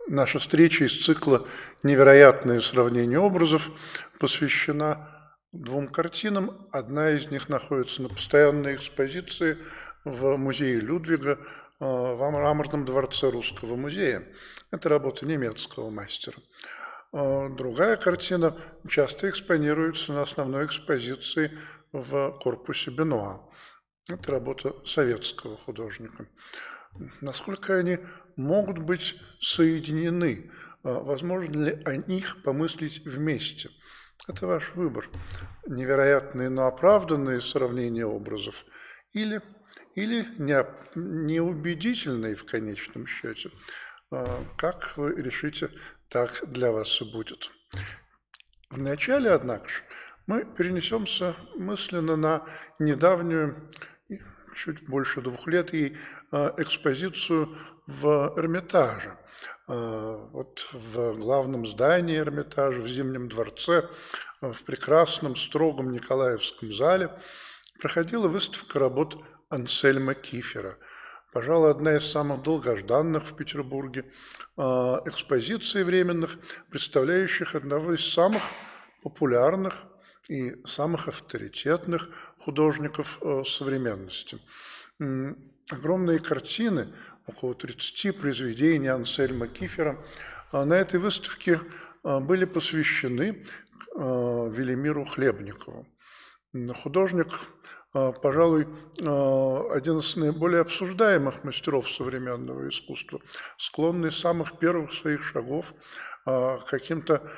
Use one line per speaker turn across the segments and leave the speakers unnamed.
Наша встреча из цикла «Невероятное сравнение образов» посвящена двум картинам. Одна из них находится на постоянной экспозиции в музее Людвига в Мраморном дворце Русского музея. Это работа немецкого мастера. Другая картина часто экспонируется на основной экспозиции в корпусе Бенуа. Это работа советского художника. Насколько они могут быть соединены? Возможно ли о них помыслить вместе? Это ваш выбор. Невероятные, но оправданные сравнения образов или неубедительные в конечном счете. Как вы решите, так для вас и будет. Вначале, однако же, мы перенесемся мысленно на недавнюю, чуть больше 2 лет, и экспозицию в Эрмитаже. Вот в главном здании Эрмитажа, в Зимнем дворце, в прекрасном, строгом Николаевском зале проходила выставка работ Ансельма Кифера. Пожалуй, одна из самых долгожданных в Петербурге экспозиций временных, представляющих одного из самых популярных и самых авторитетных художников современности. Огромные картины, около 30 произведений Ансельма Кифера, на этой выставке были посвящены Велимиру Хлебникову. Художник, пожалуй, один из наиболее обсуждаемых мастеров современного искусства, склонный с самых первых своих шагов к каким-то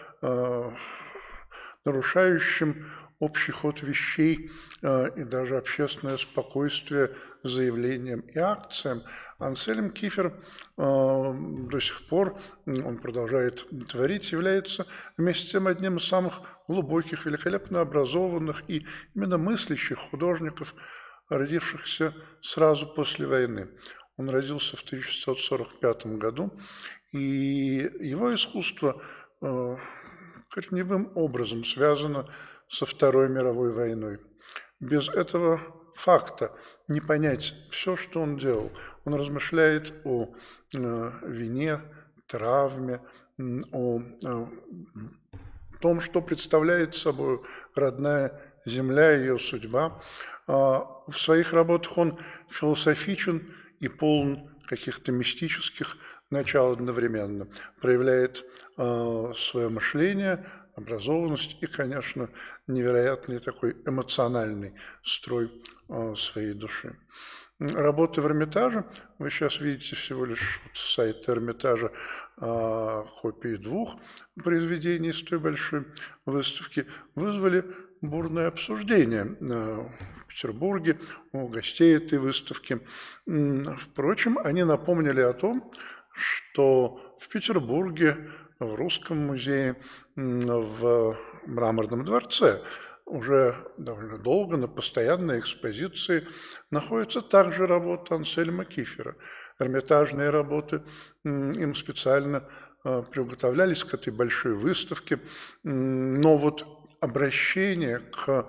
нарушающим общий ход вещей и даже общественное спокойствие заявлениям и акциям. Ансельм Кифер до сих пор, он продолжает творить, является вместе с тем одним из самых глубоких, великолепно образованных и именно мыслящих художников, родившихся сразу после войны. Он родился в 1645 году, и его искусство корневым образом связано со Второй мировой войной. Без этого факта не понять все, что он делал. Он размышляет о вине, травме, о том, что представляет собой родная земля, ее судьба. В своих работах он философичен и полон каких-то мистических начал одновременно, проявляет свое мышление, образованность и, конечно, невероятный такой эмоциональный строй своей души. Работы в Эрмитаже, вы сейчас видите всего лишь с сайта Эрмитажа копии 2 произведений с той большой выставки, вызвали бурное обсуждение в Петербурге у гостей этой выставки. Впрочем, они напомнили о том, что в Петербурге, в Русском музее, в Мраморном дворце уже довольно долго на постоянной экспозиции находится также работа Ансельма Кифера. Эрмитажные работы им специально приготовлялись к этой большой выставке, но вот обращение к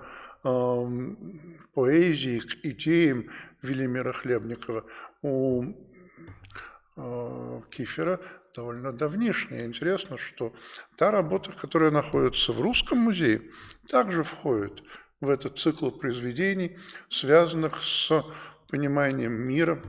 поэзии, к идеям Велимира Хлебникова у Кифера довольно давнишняя. Интересно, что та работа, которая находится в Русском музее, также входит в этот цикл произведений, связанных с пониманием мира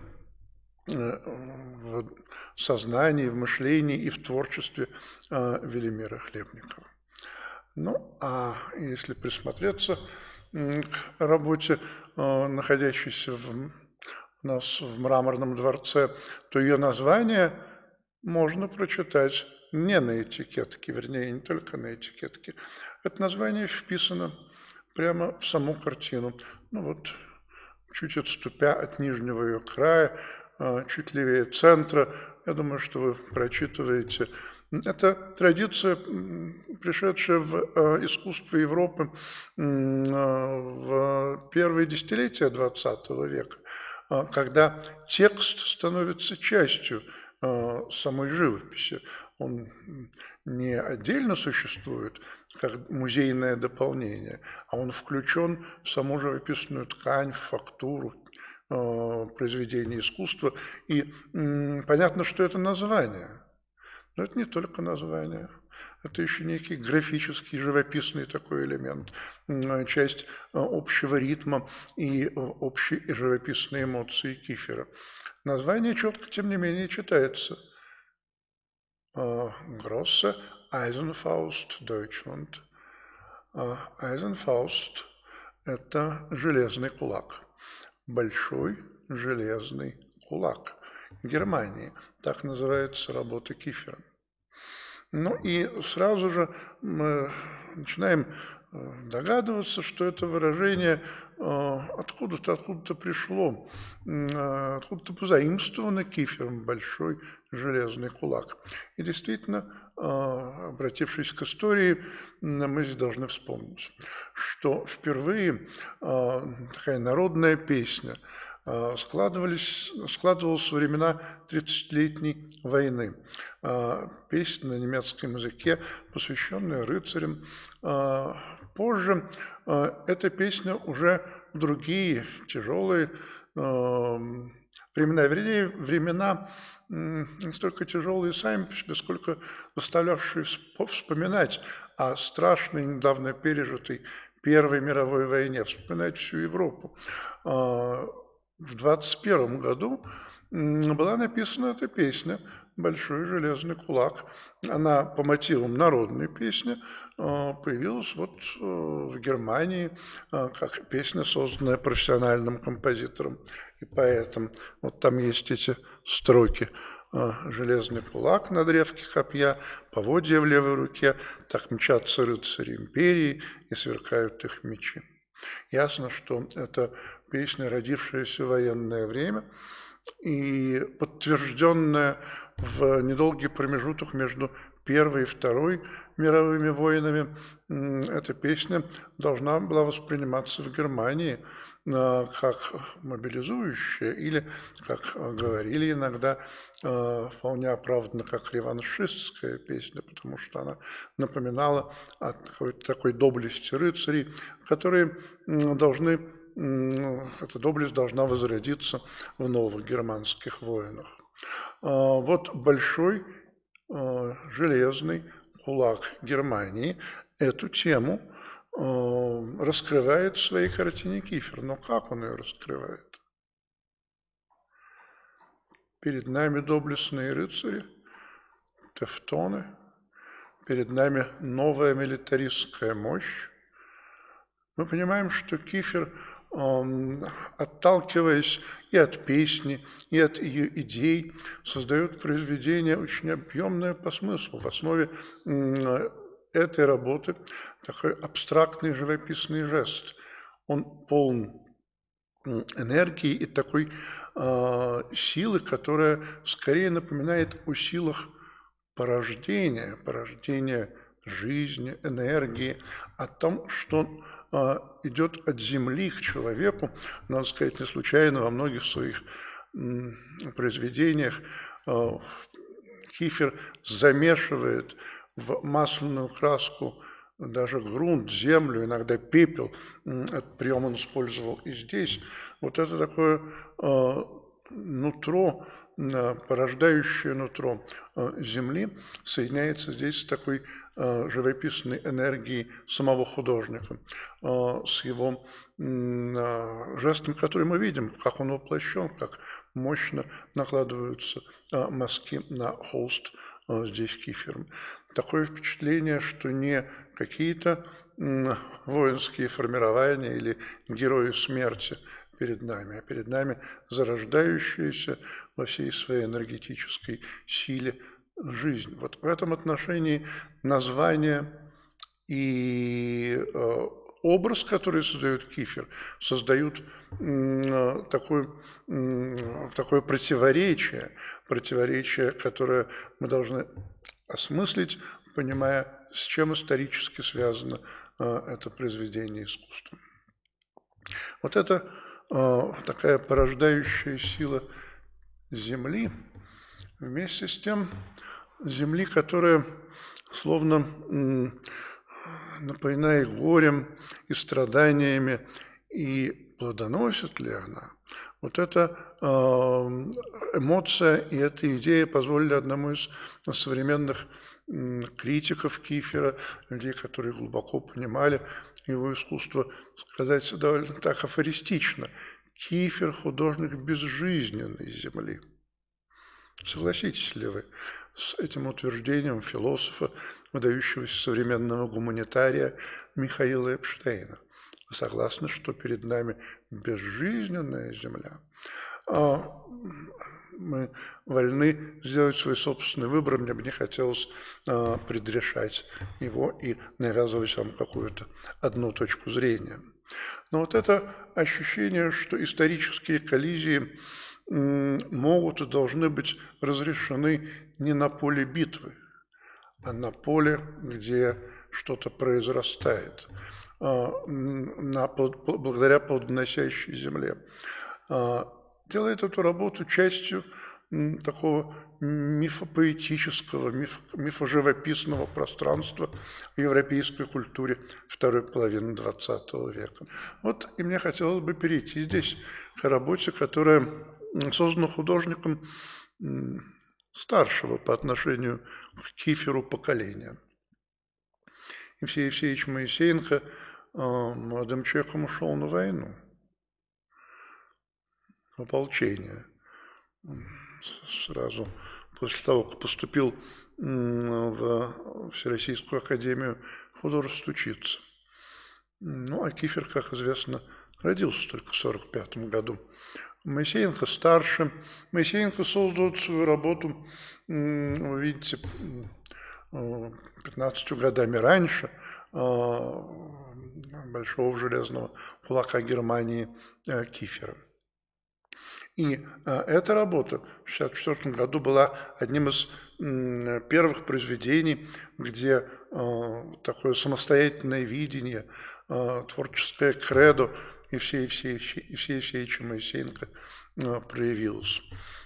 в сознании, в мышлении и в творчестве Велимира Хлебникова. Ну, а если присмотреться к работе, находящейся у нас в Мраморном дворце, то ее название можно прочитать не на этикетке, вернее, не только на этикетке. Это название вписано прямо в саму картину. Ну вот, чуть отступя от нижнего ее края, чуть левее центра, я думаю, что вы прочитываете. Это традиция, пришедшая в искусство Европы в первые десятилетия XX века, когда текст становится частью самой живописи. Он не отдельно существует, как музейное дополнение, а он включен в саму живописную ткань, в фактуру произведения искусства. И понятно, что это название. Но это не только название. Это еще некий графический, живописный такой элемент, часть общего ритма и общей живописной эмоции кифера. Название четко, тем не менее, читается. Grosse Eisenfaust Deutschland. Eisenfaust – это железный кулак. Большой железный кулак Германии. Так называется работа Кифера. Ну и сразу же мы начинаем догадываться, что это выражение откуда-то пришло, откуда-то позаимствовано Кифером «большой железный кулак». И действительно, обратившись к истории, мы здесь должны вспомнить, что впервые такая народная песня складывалась во времена 30-летней войны. Песня на немецком языке, посвященная рыцарям. Позже эта песня уже в другие тяжелые времена, вернее, времена не столько тяжелые сами по себе, сколько заставлявшие вспоминать о страшной, недавно пережитой Первой мировой войне, вспоминать всю Европу. В 1921 году была написана эта песня «Большой железный кулак». Она по мотивам народной песни появилась вот в Германии как песня, созданная профессиональным композитором и поэтом. Вот там есть эти строки: «Железный кулак на древке копья, поводья в левой руке, так мчатся рыцари империи и сверкают их мечи». Ясно, что это песня, родившаяся в военное время и подтвержденная в недолгий промежуток между Первой и Второй мировыми войнами. Эта песня должна была восприниматься в Германии как мобилизующая или, как говорили иногда, вполне оправданно, как реваншистская песня, потому что она напоминала о такой доблести рыцарей, которые должны, эта доблесть должна возродиться в новых германских войнах. Вот большой железный кулак Германии эту тему раскрывает в своей картине Кифер. Но как он ее раскрывает? Перед нами доблестные рыцари, тевтоны, перед нами новая милитаристская мощь. Мы понимаем, что Кифер, отталкиваясь и от песни, и от ее идей, создает произведение очень объемное по смыслу. В основе этой работы такой абстрактный живописный жест. Он полон энергии и такой силы, которая скорее напоминает о силах порождения жизни, энергии, о том, что идет от земли к человеку. Надо сказать, не случайно во многих своих произведениях Кифер замешивает в масляную краску даже грунт, землю, иногда пепел. Этот прием он использовал и здесь. Вот это такое нутро, порождающее нутро земли соединяется здесь с такой живописной энергией самого художника, с его жестом, который мы видим, как он воплощен, как мощно накладываются мазки на холст здесь Кифером. Такое впечатление, что не какие-то воинские формирования или герои смерти перед нами, а перед нами зарождающаяся во всей своей энергетической силе жизнь. Вот в этом отношении название и образ, который создает Кифер, создают такое противоречие, которое мы должны осмыслить, понимая, с чем исторически связано это произведение искусства. Вот это такая порождающая сила Земли, вместе с тем Земли, которая словно напоена и горем, и страданиями, и плодоносит ли она? Вот эта эмоция и эта идея позволили одному из современных критиков Кифера, людей, которые глубоко понимали его искусство, сказать довольно так афористично: Кифер – художник безжизненной земли. Согласитесь ли вы с этим утверждением философа, выдающегося современного гуманитария Михаила Эпштейна? Вы согласны, что перед нами безжизненная земля? Мы вольны сделать свой собственный выбор, мне бы не хотелось предрешать его и навязывать вам какую-то одну точку зрения. Но вот это ощущение, что исторические коллизии могут и должны быть разрешены не на поле битвы, а на поле, где что-то произрастает, благодаря плодоносящей земле. Делает эту работу частью такого мифопоэтического, мифоживописного пространства в европейской культуре второй половины XX века. Вот и мне хотелось бы перейти здесь к работе, которая создана художником старшего по отношению к Киферу поколения. Евсей Евсеевич Моисеенко молодым человеком ушел на войну, в ополчение. Сразу после того, как поступил в Всероссийскую академию художеств учиться. Ну, а Кифер, как известно, родился только в 1945 году. Моисеенко старше. Моисеенко создал свою работу, вы видите, 15 годами раньше большого железного кулака Германии Кифера. И эта работа в 1964 году была одним из первых произведений, где такое самостоятельное видение, творческое кредо Евсея Евсеевича Моисеенко проявилось.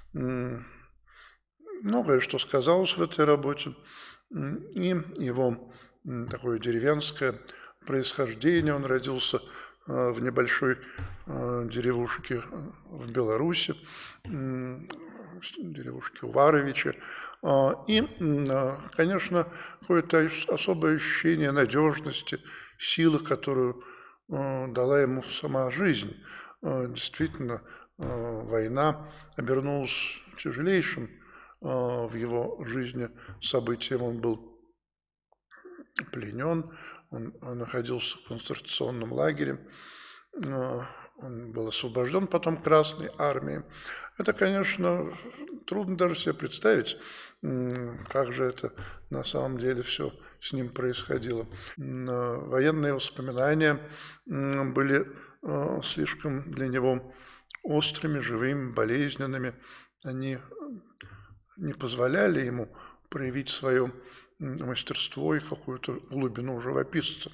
Многое, что сказалось в этой работе, и его такое деревенское происхождение. Он родился в небольшой деревушке в Беларуси, деревушке Уваровичи. И, конечно, какое-то особое ощущение надежности, силы, которую дала ему сама жизнь. Действительно, война обернулась тяжелейшим в его жизни событием. Он был пленен, он находился в концентрационном лагере, он был освобожден потом Красной армией. Это, конечно, трудно даже себе представить, как же это на самом деле все с ним происходило. Военные воспоминания были слишком для него острыми, живыми, болезненными. Они не позволяли ему проявить свое мастерство и какую-то глубину живописца.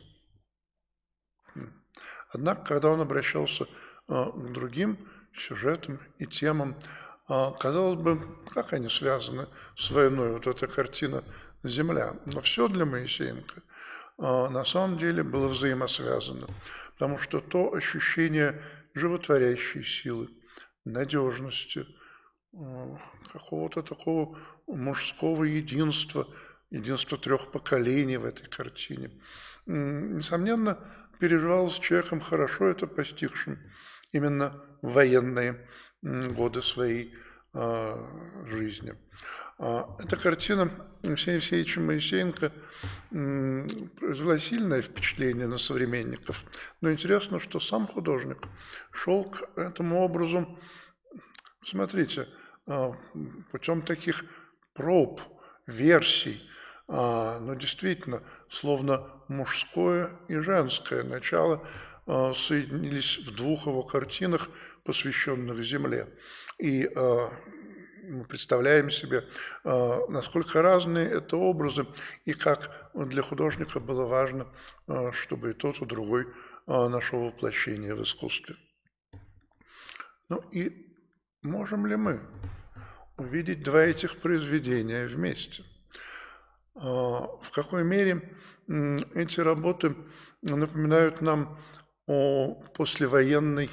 Однако, когда он обращался к другим сюжетам и темам, казалось бы, как они связаны с войной, вот эта картина «Земля». Но все для Моисеенко на самом деле было взаимосвязано, потому что то ощущение животворящей силы, надежности, какого-то такого мужского единства, единства трех поколений в этой картине, несомненно, переживалось человеком, хорошо это постигшим именно в военные годы своей жизни. Эта картина Евсея Евсеевича Моисеенко произвела сильное впечатление на современников. Но интересно, что сам художник шел к этому образу, смотрите, путем таких проб, версий, но действительно, словно мужское и женское начало соединились в двух его картинах, посвященных Земле. И мы представляем себе, насколько разные это образы, и как для художника было важно, чтобы и тот, и другой нашел воплощение в искусстве. Ну и можем ли мы увидеть два этих произведения вместе? В какой мере эти работы напоминают нам о послевоенной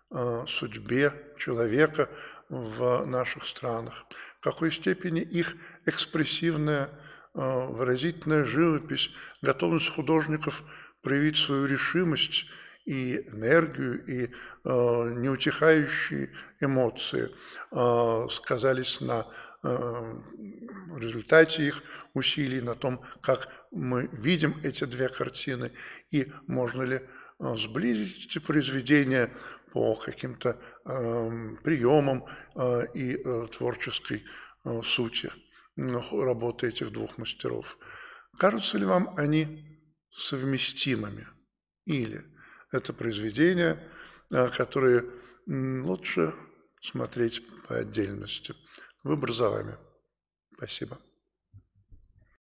судьбе человека в наших странах, в какой степени их экспрессивная, выразительная живопись, готовность художников проявить свою решимость и энергию, и неутихающие эмоции сказались на результате их усилий, на том, как мы видим эти две картины, и можно ли сблизить эти произведения по каким-то приемам и творческой сути работы этих двух мастеров. Кажутся ли вам они совместимыми? Или это произведения, которые лучше смотреть по отдельности? Выбор за вами. Спасибо.